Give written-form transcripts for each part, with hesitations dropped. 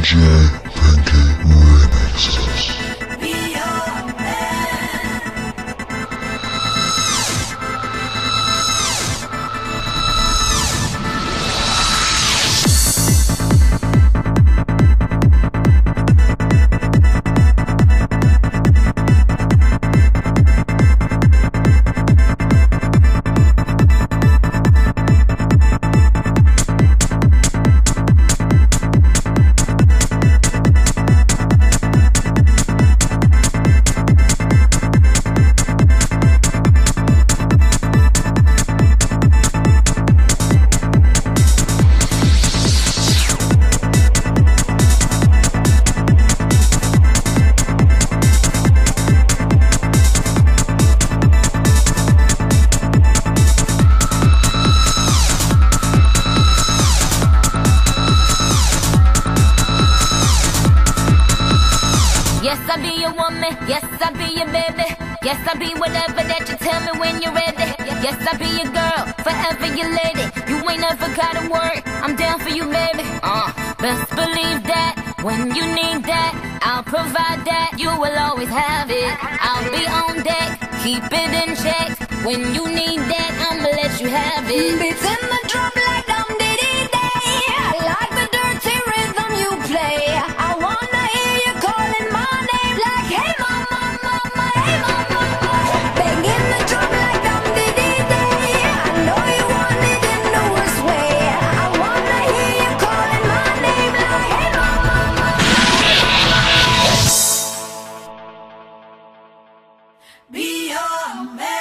DJ Pinky Remixes. Yes, I be your woman. Yes, I be your baby. Yes, I be whatever that you tell me when you're ready. Yes, I be your girl, forever your lady. You ain't never gotta worry, I'm down for you, baby. Best believe that when you need that, I'll provide that. You will always have it. I'll be on deck, keep it in check. When you need that, I'ma let you have it. Beats in the drum like dum diddy day. I like the dirty rhythm you play. I wanna hear you calling my name like, hey mama, mama, hey mama. Banging the drum like dum diddy day. I know you want it in the worst way. I wanna hear you calling my name like, hey mama, mama. Be your man.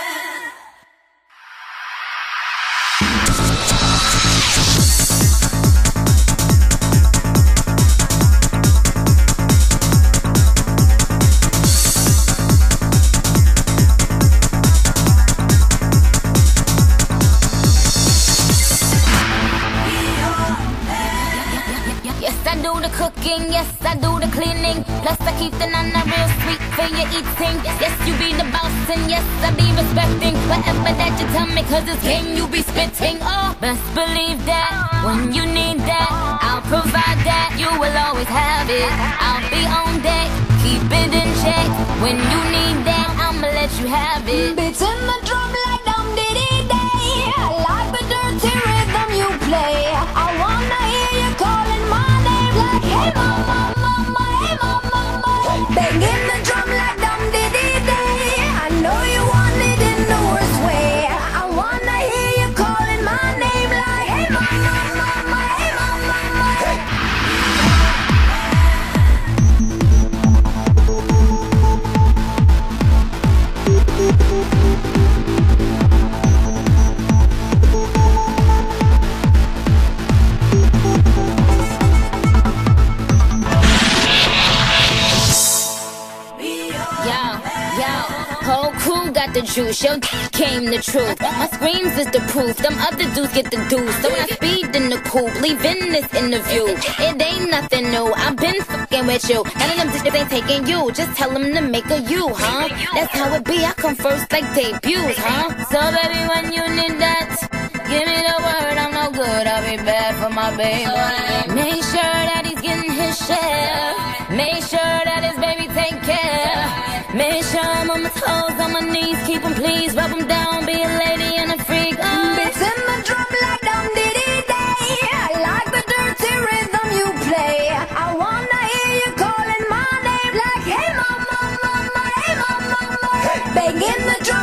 Yes, I do the cooking, yes, I do the cleaning. Plus I keep the nana real sweet for your eating. Yes, you be the boss and yes, I be respecting whatever that you tell me, cause it's game you be spitting. Oh, best believe that when you need that, I'll provide that. You will always have it. I'll be on deck, keep it in check. When you need that, I'ma let you have it. Beats in the drum like dum diddy day. I like the dirty rhythm you play. I wanna hear you calling my name like, hey mama, mama, hey mama, mama. Banging the drum like dum diddy day. I know you want it in the worst way. I wanna hear you calling my name like, hey mama, mama, hey mama, mama. Whole crew got the juice, your came the truth. My screams is the proof, them other dudes get the deuce. So when I speed in the coupe, leaving this interview, it ain't nothing new, I've been fucking with you. None of them bitches ain't taking you, just tell them to make a you, huh? That's how it be, I come first like debuts, huh? So baby, when you need that, give me the word, I'm no good, I'll be bad for my baby. Make sure that he's getting his share. Make sure that his baby take care. Make sure I'm on my toes, on my knees, keep him please, rub him down, be a lady and a freak. Beats in the drum like dum diddy day. I like the dirty rhythm you play. I wanna hear you calling my name like, hey mama, mama, hey mama, mama. Banging the drum